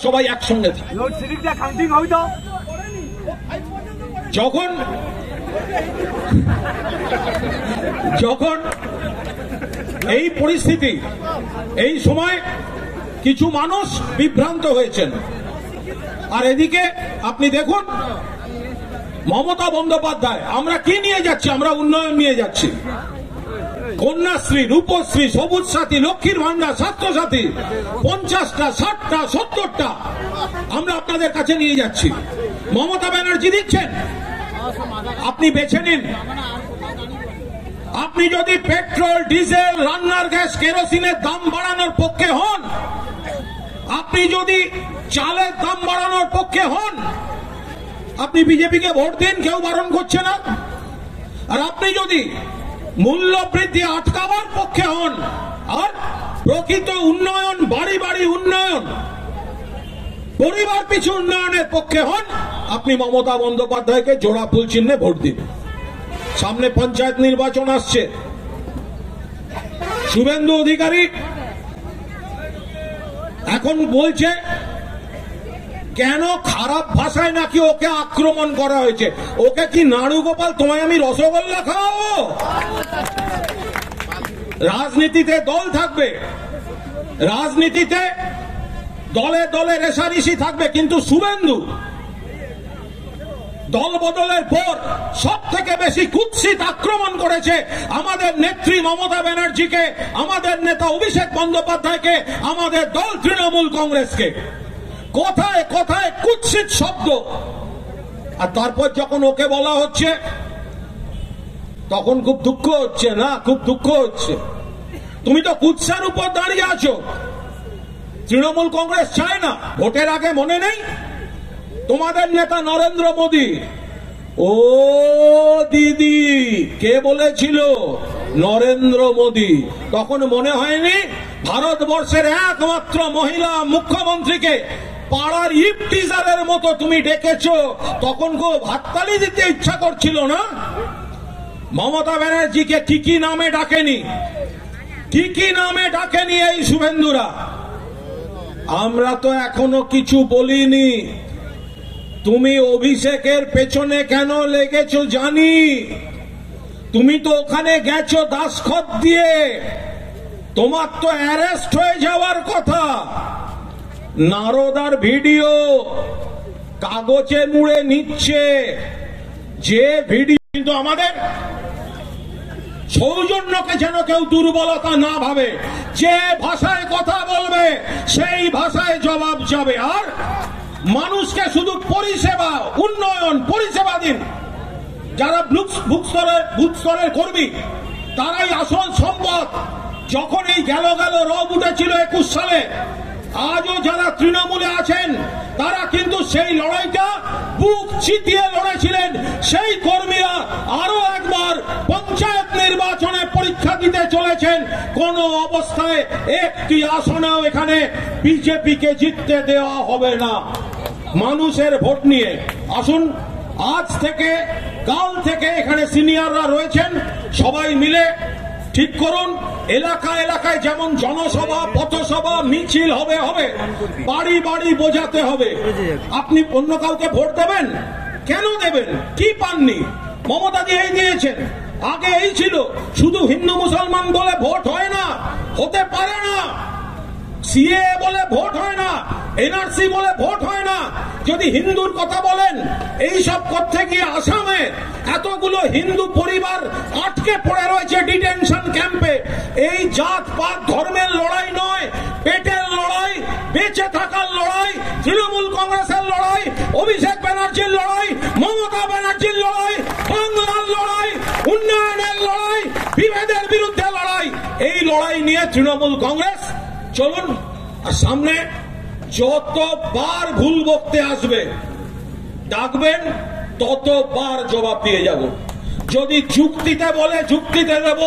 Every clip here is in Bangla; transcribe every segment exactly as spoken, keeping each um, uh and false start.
সবাই একসঙ্গে থাকি। যখন যখন এই পরিস্থিতি, এই সময় কিছু মানুষ বিভ্রান্ত হয়েছেন, আর এদিকে আপনি দেখুন মমতা বন্দ্যোপাধ্যায়, আমরা কি নিয়ে যাচ্ছি? আমরা উন্নয়ন নিয়ে যাচ্ছি। কন্যাশ্রী, রূপশ্রী, সবুজ সাথী, লক্ষ্মীর ভান্ডার, স্বাস্থ্যসাথী, পঞ্চাশটা, ষাটটা, সত্তরটা আমরা আপনাদের কাছে নিয়ে যাচ্ছি। মমতা ব্যানার্জি দিচ্ছেন, আপনি বেছে নিন। আপনি যদি পেট্রোল, ডিজেল, রান্নার গ্যাস, কেরোসিনের দাম বাড়ানোর পক্ষে হন, আপনি যদি চালের দাম বাড়ানোর পক্ষে হন, আপনি বিজেপিকে ভোট দিন, কেউ বারণ করছে না। আর আপনি যদি মূল্য বৃদ্ধি আটকাবার পক্ষে হন আর প্রকৃত উন্নয়ন, বাড়ি বাড়ি উন্নয়ন, পরিবার পিছু উন্নয়নের পক্ষে হন, আপনি মমতা বন্দ্যোপাধ্যায়কে জোড়া ফুল চিহ্নে ভোট দিন। সামনে পঞ্চায়েত নির্বাচন আসছে। শুভেন্দু অধিকারী এখন বলছে কেন খারাপ ভাষায় নাকি ওকে আক্রমণ করা হয়েছে। ওকে কি নাড়ু গোপাল, তোমায় আমি রসগোল্লা খাওয়াবো? রাজনীতিতে দল থাকবে, রাজনীতিতে দলে দলে রেশারেশি থাকবে, কিন্তু শুভেন্দু দল বদলের পর সব থেকে বেশি কুৎসিত আক্রমণ করেছে আমাদের নেত্রী মমতা ব্যানার্জিকে, আমাদের নেতা অভিষেক বন্দ্যোপাধ্যায়কে, আমাদের দল তৃণমূল কংগ্রেসকে। কথায় কথায় কুৎসিত শব্দ। আর তারপর যখন ওকে বলা হচ্ছে তখন খুব দুঃখ হচ্ছে না? খুব দুঃখ হচ্ছে। তুমি তো কুৎসার উপর দাঁড়িয়ে আছো। তৃণমূল কংগ্রেস চায় না। ভোটের আগে মনে নেই তোমাদের নেতা নরেন্দ্র মোদী, ও দিদি কে বলেছিল? নরেন্দ্র মোদী। তখন মনে হয়নি ভারতবর্ষের একমাত্র মহিলা মুখ্যমন্ত্রীকে পাড়ার ইফটিজারের মতো তুমি ডেকেছো? তখন খুব হাততালি দিতে ইচ্ছা করছিল না? মমতা ব্যানার্জিকে কি কি নামে ডাকেনি, কি কি নামে ডাকেনি এই শুভেন্দুরা? আমরা তো এখনো কিছু বলিনি। তুমি অভিষেকের পেছনে কেন লেগেছো জানি। তুমি তো ওখানে গেছো দাসখত দিয়ে, তোমার তো অ্যারেস্ট হয়ে যাওয়ার কথা। নারদার ভিডিও কাগজে মুড়ে নিচ্ছে যে ভিডিও, কিন্তু আমাদের সৌজন্যকে যেন কেউ দুর্বলতা না ভাবে। যে ভাষায় কথা বলবে সেই ভাষায় জবাব যাবে। আর মানুষকে শুধু পরিষেবা, উন্নয়ন, পরিষেবা দিন। যারা বুথস্তরের কর্মী তারাই আসল সম্পদ। যখন এই গেল গেল রব উঠেছিল একুশ সালে, আজও যারা তৃণমূলে আছেন তারা কিন্তু সেই লড়াইটা বুক চিতিয়ে লড়েছিলেন। সেই কর্মীরা আরো একবার পঞ্চায়েত নির্বাচনে পরীক্ষা দিতে চলেছেন। কোন অবস্থায় একটি আসনেও এখানে বিজেপিকে জিততে দেওয়া হবে না। মানুষের ভোট নিয়ে আসুন। আজ থেকে কাল থেকে এখানে সিনিয়ররা রয়েছেন, সবাই মিলে ঠিক করুন। এলাকা এলাকায় যেমন জনসভা, পথসভা, মিছিল হবে হবে বাড়ি বাড়ি বোঝাতে হবে। আপনি অন্য কাউকে ভোট দেবেন? কেন দেবেন? কি পাননি? মমতাজি এই দিয়েছেন, আগে এই ছিল। শুধু হিন্দু মুসলমান বলে ভোট হয় না, হতে পারে না। সিএ বলে ভোট হয় না, এনআরসি বলে ভোট হয় না। যদি হিন্দুর কথা বলেন, এই সব করতে গিয়ে আসামে এতগুলো হিন্দু পরিবার আটকে পড়ে রয়েছে ডিটেনশন ক্যাম্পে। এই জাত পাত ধর্মের লড়াই নয়, পেটের লড়াই, বেঁচে থাকার লড়াই, তৃণমূল কংগ্রেসের লড়াই, অভিষেক ব্যানার্জির লড়াই, মমতা ব্যানার্জির লড়াই, বাংলার লড়াই, উন্নয়নের লড়াই, বিভেদের বিরুদ্ধে লড়াই। এই লড়াই নিয়ে তৃণমূল কংগ্রেস চলুন। আর সামনে যতবার ভুল বকতে আসবে ডাকবেন, ততবার জবাব দিয়ে যাব। যদি যুক্তিতে বলে যুক্তিতে দেব,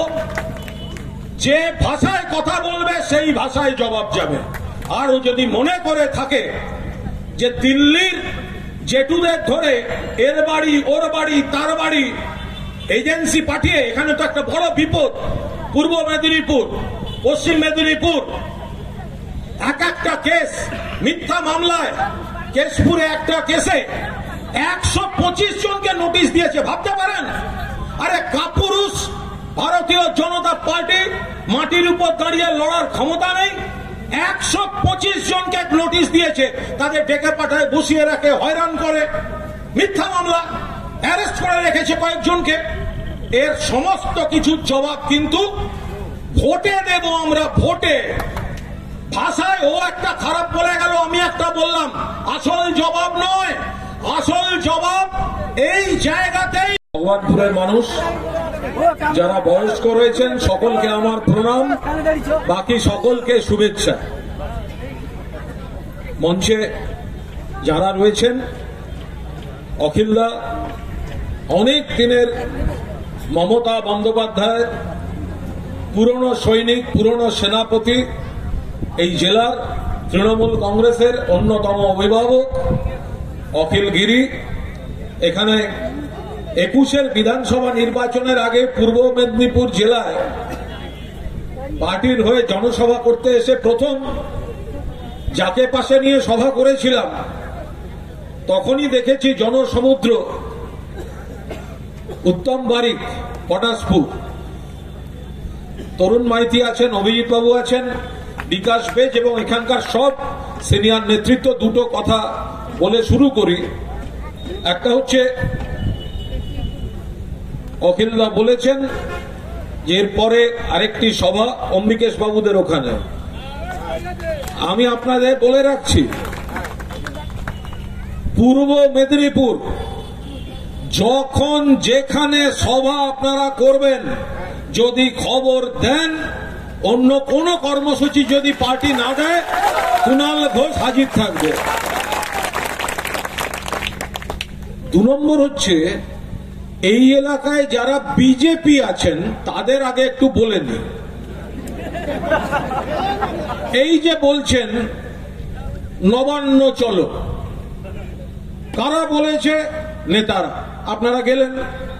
যে ভাষায় কথা বলবে সেই ভাষায় জবাব যাবে। আর যদি মনে করে থাকে যে দিল্লির জেঠুদের ধরে এর বাড়ি, ওর বাড়ি, তার বাড়ি এজেন্সি পাঠিয়ে, এখানে তো একটা বড় বিপদ। পূর্ব মেদিনীপুর, পশ্চিম মেদিনীপুর, এক একটা কেস মিথ্যা মামলায় কেশপুরে একটা কেসে একশো পঁচিশ জনকে নোটিশ দিয়েছে, ভাবতে পারেন? আরে কাপুরুষ ভারতীয় জনতা পার্টি মাটির উপর দাঁড়িয়ে লড়ার ক্ষমতা নেই, একশো পঁচিশ জনকে নোটিশ দিয়েছে, তাদের ডেকে পাঠায়, বসিয়ে রাখে, হয়রান করে, মিথ্যা মামলা, অ্যারেস্ট করে রেখেছে কয়েকজনকে। এর সমস্ত কিছুর জবাব কিন্তু ভোটে দেব আমরা, ভোটে। ভাষায় ও একটা খারাপ বলে গেল, আমি একটা বললাম, আসল জবাব নয়, আসল জবাব এই জায়গাতেই। ভগবানপুরের মানুষ যারা বয়স্ক রয়েছেন সকলকে আমার প্রণাম, বাকি সকলকে শুভেচ্ছা। মঞ্চে যারা রয়েছেন, অখিলদা অনেক দিনের মমতা বন্দ্যোপাধ্যায় পুরনো সৈনিক, পুরনো সেনাপতি, এই জেলার তৃণমূল কংগ্রেসের অন্যতম অভিভাবক অখিল গিরি। এখানে একুশের বিধানসভা নির্বাচনের আগে পূর্ব মেদিনীপুর জেলায় পার্টির হয়ে জনসভা করতে এসে প্রথম যাকে পাশে নিয়ে সভা করেছিলাম, তখনই দেখেছি জনসমুদ্র। উত্তম বারিক পটাশপুর, তরুণ মাইতি আছেন, অভিজিৎ বাবু আছেন, বিকাশ বেজ এবং এখানকার সব সিনিয়র নেতৃত্ব। দুটো কথা বলে শুরু করি। একটা হচ্ছে, অখিলদা বলেছেন যে এরপরে আরেকটি সভা অম্বিকেশ বাবুদের ওখানে। আমি আপনাদের বলে রাখছি, পূর্ব মেদিনীপুর যখন যেখানে সভা আপনারা করবেন, যদি খবর দেন, অন্য কোন কর্মসূচি যদি পার্টি না দেয়, কুণাল ঘোষ হাজির থাকবে। দু নম্বর হচ্ছে, এই এলাকায় যারা বিজেপি আছেন তাদের আগে একটু বলে নিন। এই যে বলছেন নবান্ন চলো, কারা বলেছে? নেতারা। আপনারা গেলেন,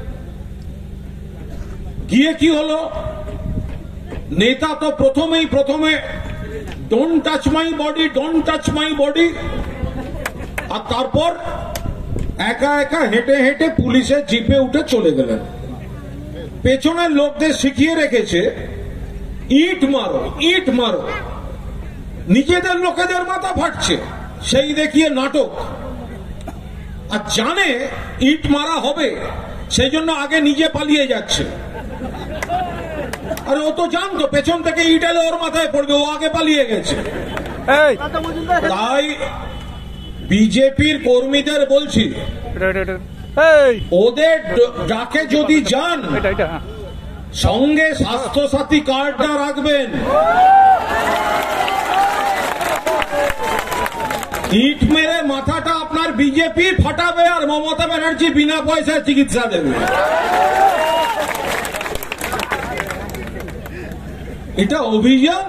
গিয়ে কি হলো? নেতা তো প্রথমেই প্রথমে don't touch my body, don't touch my body, আর তারপর একা একা হেঁটে হেঁটে পুলিশের জিপে উঠে চলে গেলেন। পেছনের লোকদের শিখিয়ে রেখেছে ইট মারো, ইট মারো। নিজেদের লোকেদের মাথা ফাটছে, সেই দেখিয়ে নাটক। আর জানে ইট মারা হবে, সেই জন্য আগে নিজে পালিয়ে যাচ্ছে। আর ও তো জানতো পেছন থেকে ইট এলে ওর মাথায় পড়বে, ও আগে পালিয়ে গেছে। তাই বিজেপির কর্মীদের বলছি, ওদের ডাকে যদি যান, সঙ্গে স্বাস্থ্যসাথী কার্ডটা রাখবেন। ইট মেরে মাথাটা আপনার বিজেপি ফাটাবে, আর মমতা ব্যানার্জি বিনা পয়সায় চিকিৎসা দেবে। এটা অভিযান,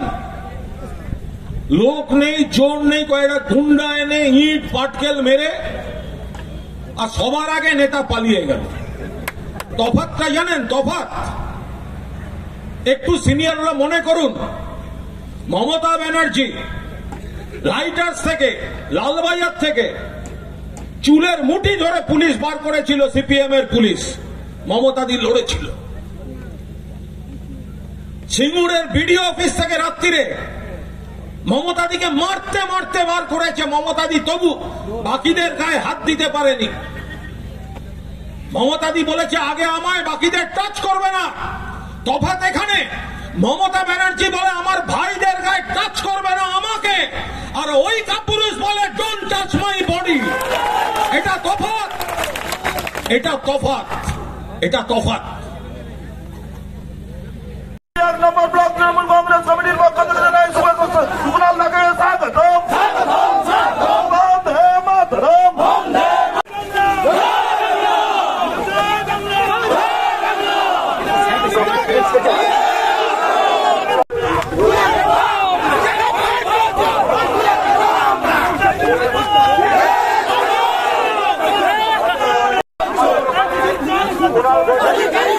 লোক নেই, জোর নেই, কয়েকটা গুন্ডা এনে ইট পাটকেল মেরে, আর সবার আগে নেতা পালিয়ে গেল। তফাৎটা জানেন? তফাৎ একটু সিনিয়ররা মনে করুন, মমতা ব্যানার্জি লাইটার্স থেকে, লালবাজার থেকে চুলের মুঠি ধরে পুলিশ বার করেছিল, সিপিএম এর পুলিশ, মমতাদি লড়েছিল। সিঙ্গুরের বিডিও অফিস থেকে রাত্রিরে মমতাদিকে মারতে মারতে বার করেছে, মমতাদি তবু বাকিদের গায়ে হাত দিতে পারেনি। মমতাদি বলেছে আগে আমায়, বাকিদের টাচ করবে না। তফাৎ এখানে, মমতা ব্যানার্জি বলে আমার ভাইদের গায়ে টাচ করবে না আমাকে, আর ওই কাপুরুষ বলে ডোন্ট টাচ মাই বডি। এটা তফাৎ, এটা তফাৎ, এটা তফাৎ। এক নম্বর ব্লক তৃণমূল কংগ্রেস কমিটির পক্ষ থেকে জানাই শুভেচ্ছা। কুণাল দাকে স্বাগতম, স্বাগতম, বন্দে মাতরম, বন্দে মাতরম।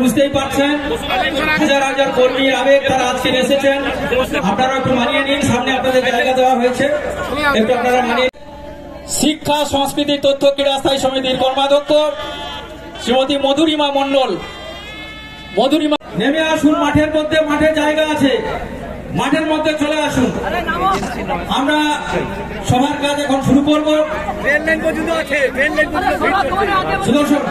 বুঝতেই পারছেন হাজার হাজার কর্মীর আবেগ তারা আজকে এসেছেন। আপনারা একটু মানিয়ে নিন, সামনে আপনাদের জায়গা দেওয়া হয়েছে, একটু আপনারা মানিয়ে। শিক্ষা সংস্কৃতি তথ্য ক্রীড়া স্থায়ী সমিতির কর্মাধ্যক্ষ শ্রীমতী মধুরিমা মণ্ডল, মধুরিমা নেমে আসুন মাঠের মধ্যে, মাঠে জায়গা আছে, মাঠের মধ্যে চলে আসুন। আমরা সবার কাজ এখন শুরু করব। সুদর্শন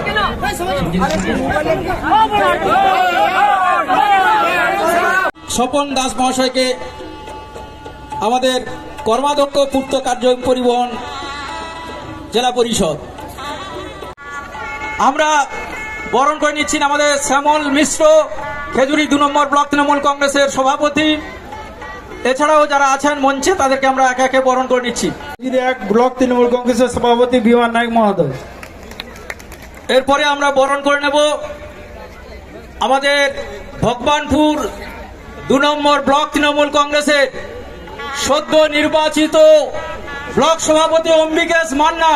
স্বপন দাস মহাশয়কে আমাদের কর্মাধ্যক্ষ পূর্ত কার্য পরিবহন জেলা পরিষদ। আমরা বরণ করে নিচ্ছি আমাদের শ্যামল মিশ্র, খেজুরি দু নম্বর ব্লক তৃণমূল কংগ্রেসের সভাপতি। এছাড়াও যারা আছেন মঞ্চে তাদেরকে আমরা একে একে বরণ করে নিচ্ছি। এক ব্লক তৃণমূল কংগ্রেসের সভাপতি বিমান নায়ক মহোদয়। এরপরে আমরা বরণ করে নেব আমাদের ভগবানপুর দু নম্বর ব্লক তৃণমূল কংগ্রেসের সদ্য নির্বাচিত ব্লক সভাপতি অম্বিকেশ মান্না।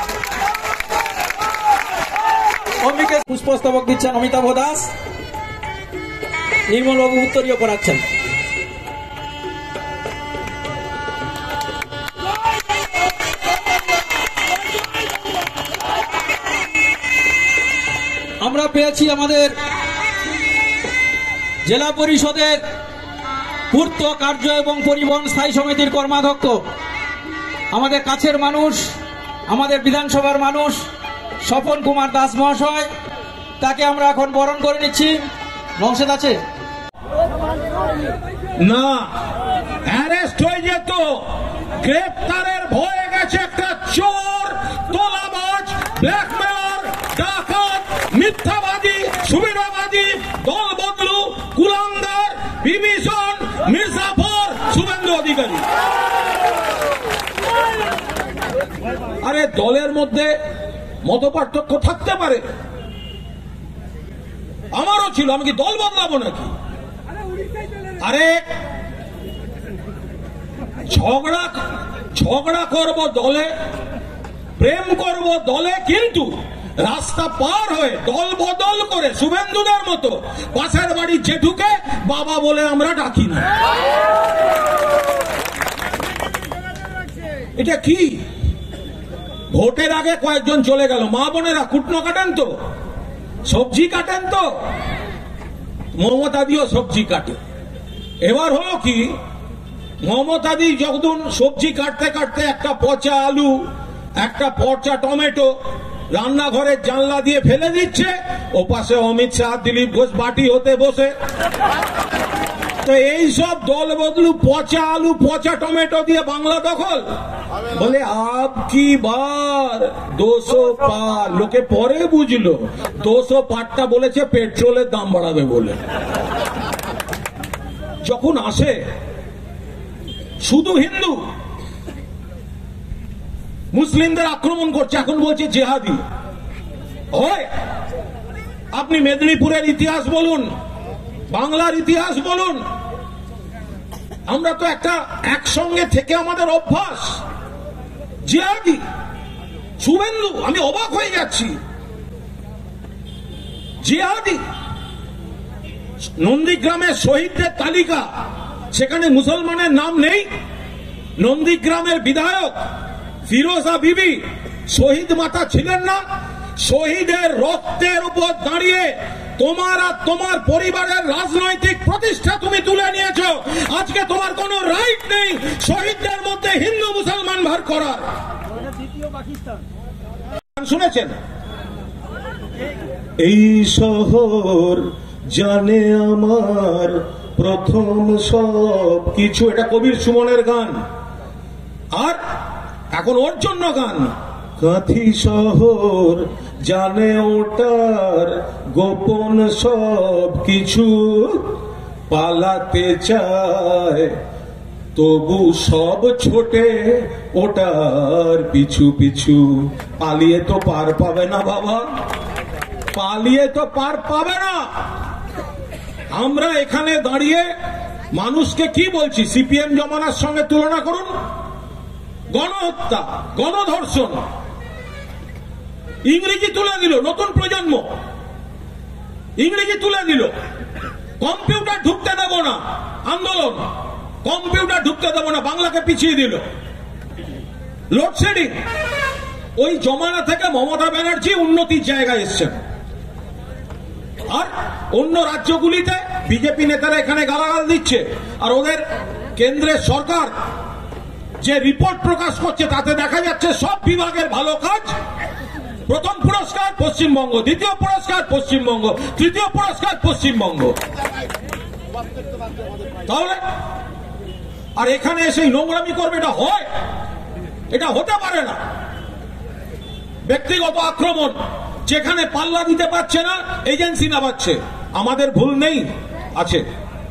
অম্বিকেশ পুষ্পস্তবক দিচ্ছেন অমিতাভ দাস, নির্মলবাবু উত্তরীয় করাচ্ছেন। আমরা পেয়েছি আমাদের জেলা পরিষদের পূর্ত কার্য এবং পরিবহন স্থায়ী সমিতির কর্মাধ্যক্ষ, আমাদের কাছের মানুষ, আমাদের বিধানসভার মানুষ স্বপন কুমার দাস মহাশয়। তাকে আমরা এখন বরণ করে নিচ্ছি। নৌশেদ আছে না, অ্যারেস্ট হয়ে যেত, গ্রেপ্তারের ভয়ে গেছে একটা চোর, তোলাবাজ, ব্ল্যাকমেলার, ডাকাত, মিথ্যাবাদী, সুবিধাবাদী, দল বদলু, কুলাঙ্গার, বিভীষণ, মির্জাফর, শুভেন্দু অধিকারী। আরে দলের মধ্যে মত পার্থক্য থাকতে পারে, আমারও ছিল, আমি কি দল বদলাবো নাকি? আরে ঝগড়া ঝগড়া করব দলে, প্রেম করব দলে, কিন্তু রাস্তা পার হয়ে দল বদল করে শুভেন্দুদের মতো পাশের বাড়ির জেঠুকে বাবা বলে আমরা ডাকি না। এটা কি? ভোটের আগে কয়েকজন চলে গেল, মা বোনেরা কুটনো কাটেন তো, সবজি কাটেন তো, মমতাদিও সবজি কাটে। এবার হলো কি, মমতাদি যখন সবজি কাটতে কাটতে একটা পচা আলু, একটা পচা টমেটো রান্নাঘরের জানলা দিয়ে ফেলে দিচ্ছে, ও পাশে অমিত শাহ, দিলীপ ঘোষ বাটি হতে বসে। তো এই সব দল বদলু পচা আলু, পচা টমেটো দিয়ে বাংলা দখল, বলে আব কি বার দুশো পার। লোকে পরে বুঝলো দুশো পারটা বলেছে পেট্রোলের দাম বাড়াবে বলে। যখন আসে শুধু হিন্দু, মুসলিমদের আক্রমণ করছে, এখন বলছে জেহাদি। হয় আপনি মেদিনীপুরের ইতিহাস বলুন, বাংলার ইতিহাস বলুন, আমরা তো একটা একসঙ্গে থেকে আমাদের অভ্যাস। জিহাদি, শুভেন্দু, আমি অবাক হয়ে যাচ্ছি। জিহাদি, নন্দীগ্রামের শহীদদের তালিকা, সেখানে মুসলমানের নাম নেই। নন্দীগ্রামের বিধায়ক ফিরোজা বিবি শহীদ মাতা ছিলেন না? শহীদের রক্তের উপর দাঁড়িয়ে তোমার আর তোমার পরিবারের রাজনৈতিক প্রতিষ্ঠা তুমি তুলে নিয়েছ। আজকে তোমার কোনো রাইট নেই শহীদদের মধ্যে হিন্দু মুসলমান ভাগ করার। শুনেছেন? এই শহর জানে আমার প্রথম সব কিছু, এটা কবির সুমনের গান। আর এখন ওর জন্য গান, কাঁথি শহর জানে ওটার গোপন সব কিছু, পালাতে চায় তবু সব ছোটে ওটার পিছু পিছু। পালিয়ে তো পার পাবে না বাবা, পালিয়ে তো পার পাবে না। আমরা এখানে দাঁড়িয়ে মানুষকে কি বলছি? সিপিএম জমানার সঙ্গে তুলনা করুন, গণহত্যা, গণধর্ষণ, ইংরেজি তুলে দিল নতুন প্রজন্ম। ইংরেজি তুলে দিল, কম্পিউটার ঢুকতে দেব না, আন্দোলন, কম্পিউটার ঢুকতে দেব না, বাংলাকে পিছিয়ে দিল, লোডশেডিং। ওই জমানা থেকে মমতা ব্যানার্জি উন্নতির জায়গায় এসছেন। আর অন্য রাজ্যগুলিতে বিজেপি নেতারা এখানে গালাগাল দিচ্ছে, আর ওদের কেন্দ্রের সরকার যে রিপোর্ট প্রকাশ করছে তাতে দেখা যাচ্ছে সব বিভাগের ভালো কাজ। প্রথম পুরস্কার পশ্চিমবঙ্গ, দ্বিতীয় পুরস্কার পশ্চিমবঙ্গ, তৃতীয় পুরস্কার পশ্চিমবঙ্গ। তাহলে আর এখানে এসে নোংরামি করবে, এটা হয়? এটা হতে পারে না। ব্যক্তিগত আক্রমণ, যেখানে পাল্লা দিতে পারছে না এজেন্সি নামাচ্ছে। আমাদের ভুল নেই, আছে।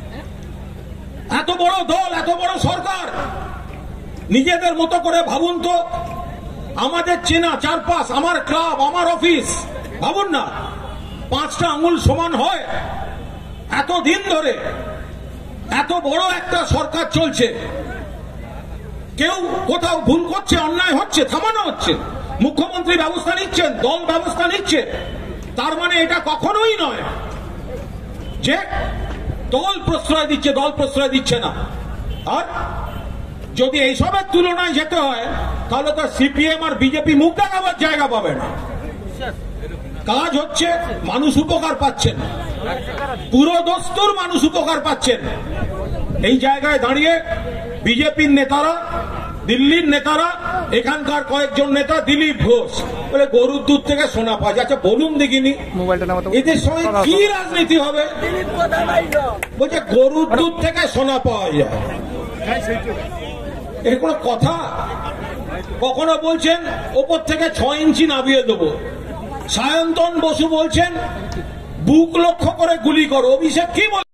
এত বড় দল, এত বড় সরকার, নিজেদের মতো করে ভাবুন তো। আমাদের চেনা চারপাশ, আমার ক্লাব, আমার অফিস, ভাবুন না, পাঁচটা আঙুল সমান হয়? এত দিন ধরে এত বড় একটা সরকার চলছে, কেউ কোথাও ভুল করছে, অন্যায় হচ্ছে, থামানো হচ্ছে, মুখ্যমন্ত্রী ব্যবস্থা নিচ্ছেন, দল ব্যবস্থা নিচ্ছে। তার মানে এটা কখনোই নয় যে দল প্রশ্রয় দিচ্ছে, দল প্রশ্রয় দিচ্ছে না। আর যদি এইসবের তুলনায় যেতে হয় তাহলে তো সিপিএম আর বিজেপি মুখ দেখাবার জায়গা পাবে না। কাজ হচ্ছে, মানুষ উপকার পাচ্ছেন, পুরো দস্তুর মানুষ উপকার পাচ্ছেন। এই জায়গায় দাঁড়িয়ে বিজেপির নেতারা, দিল্লির নেতারা, এখানকার কয়েকজন নেতা, দিলীপ ঘোষ বলে গরুর দুধ থেকে সোনা পাওয়া যায়। আচ্ছা বলুন দেখিনি, এদের সঙ্গে কি রাজনীতি হবে? বলছে গরুর দুধ থেকে সোনা পাওয়া যায়, এর কোনো কথা? কখনো বলছেন ওপর থেকে ছয় ইঞ্চি নামিয়ে দেবো, সায়ন্তন বসু বলছেন বুক লক্ষ্য করে গুলি করো। অভিষেক কি বল